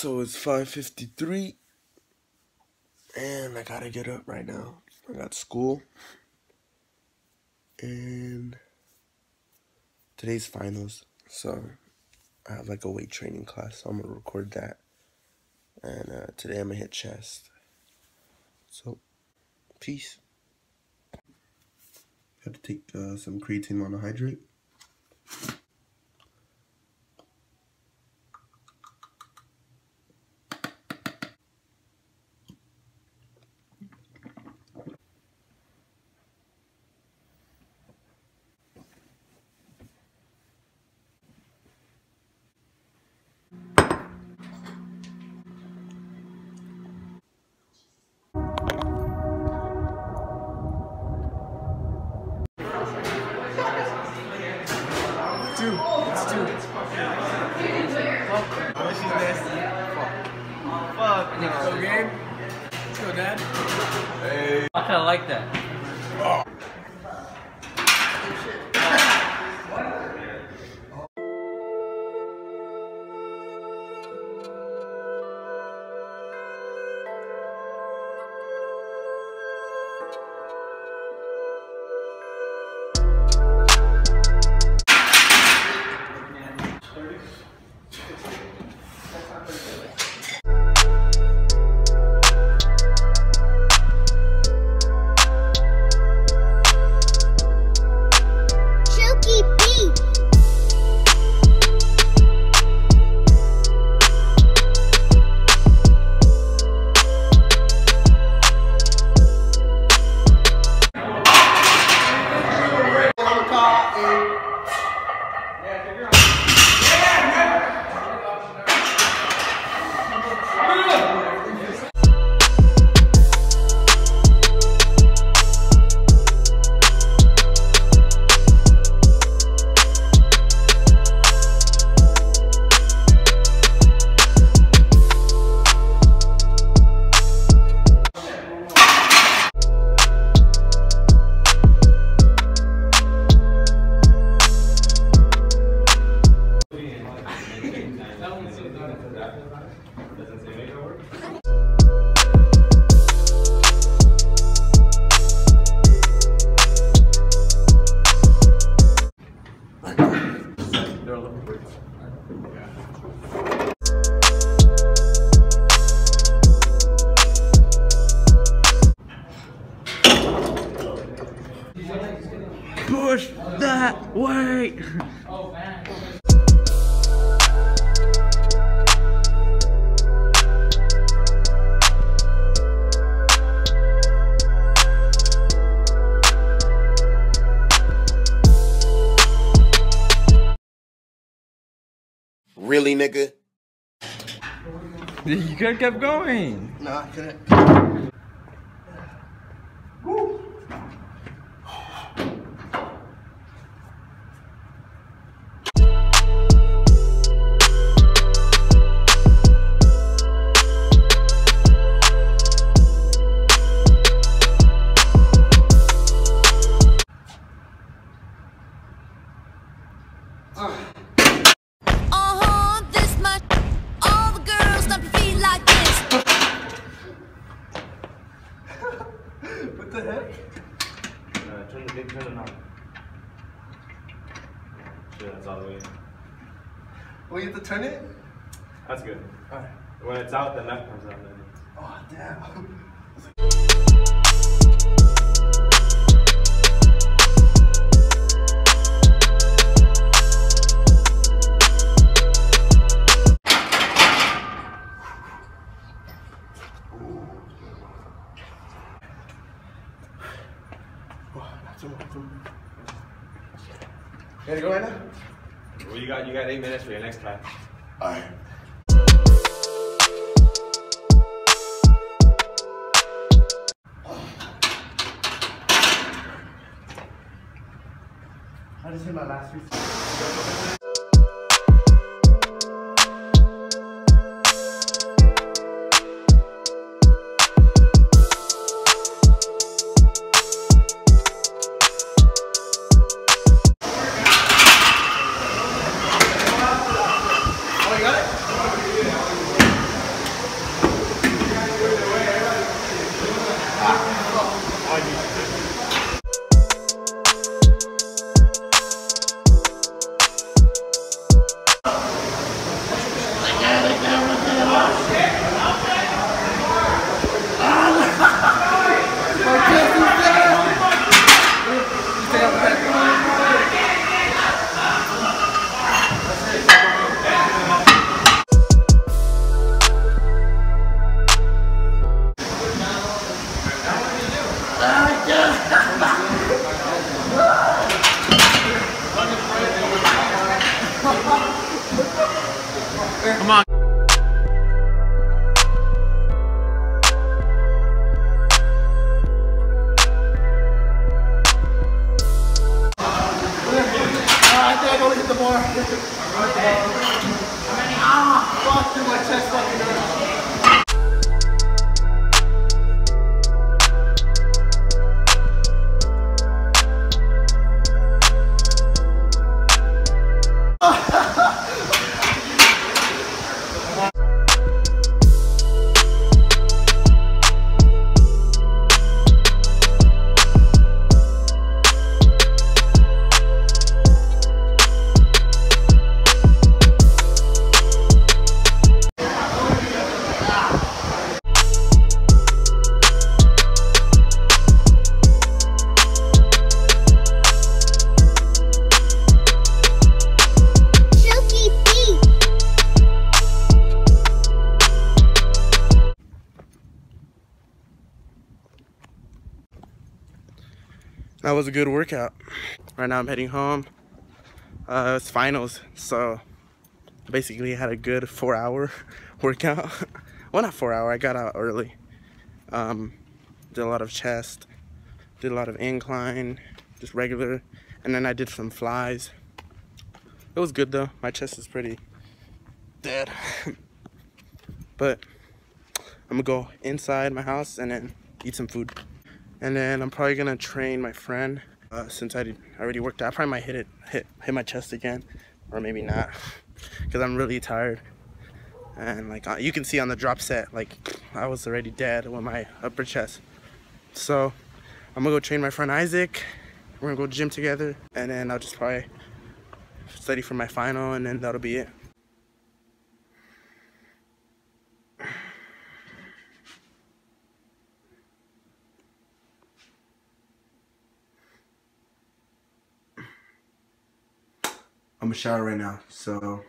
So it's 5:53 and I gotta get up right now. I got school and today's finals, so I have like a weight training class, so I'm gonna record that. And today I'm gonna hit chest. So, peace. Have to take some creatine monohydrate. It's two. Fuck. She's nasty. Fuck. Let's go, game. Let's go, Dad. Hey. I kinda like that. Oh. Push that way. Really, nigga? You could have kept going. No, I couldn't. Woo. This much. All the girls dump your feet like this. What the heck? Turn it on. Sure, that's all the way in. Oh, you have to turn it? That's good. Alright. When it's out, the nut comes out. Then. Oh, damn. You ready to go right now? Well, you got 8 minutes for your next class. Alright. I just hit my last 50. Come on. I think I gotta hit the bar. Fuck, dude, my chest fucking hurts. That was a good workout. Right now I'm heading home. It's finals, so basically had a good 4-hour workout. Well, not 4 hour, I got out early. Did a lot of chest, did a lot of incline, just regular, and then I did some flies. It was good though. My chest is pretty dead. But I'm gonna go inside my house and then eat some food. And then I'm probably gonna train my friend. Since I already worked out, I probably might hit my chest again, or maybe not, because I'm really tired. And like you can see on the drop set, like I was already dead with my upper chest. So I'm gonna go train my friend Isaac. We're gonna go to the gym together, and then I'll just probably study for my final, and then that'll be it. I'm gonna shower right now, so.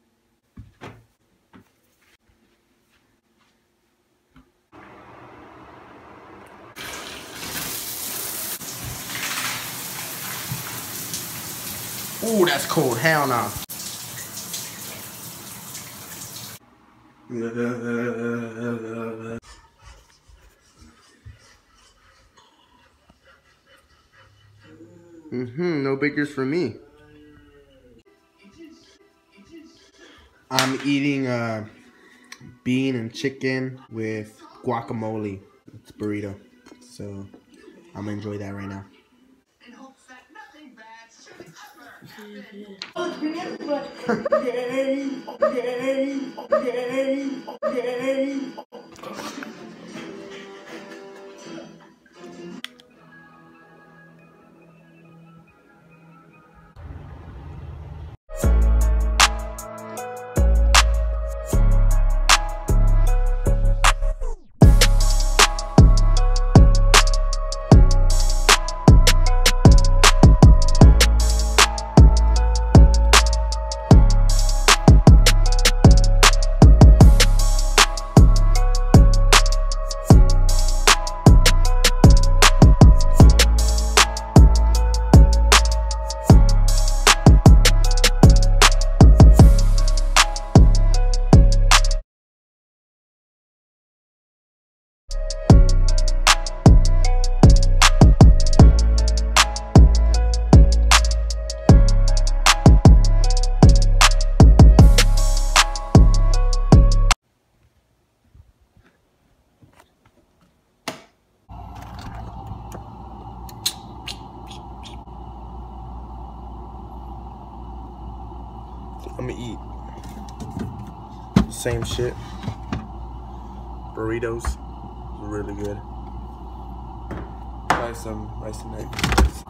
Ooh, that's cold. Hell no. No bakers for me. I'm eating bean and chicken with guacamole. It's a burrito, so I'm gonna enjoy that right now. I'm gonna eat same shit. Burritos, really good. Try some rice and eggs.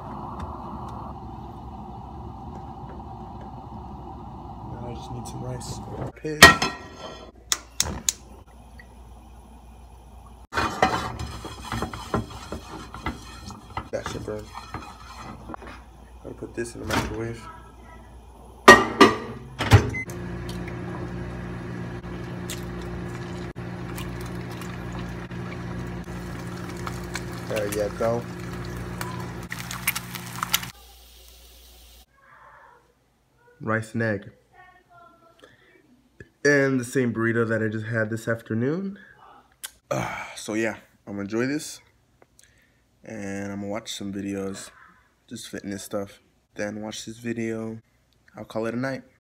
Now I just need some rice. Pig. That should burn. I'll put this in the microwave. There you go. Rice and egg. And the same burrito that I just had this afternoon. So yeah, I'm gonna enjoy this. And I'm gonna watch some videos, just fitness stuff. Then watch this video. I'll call it a night.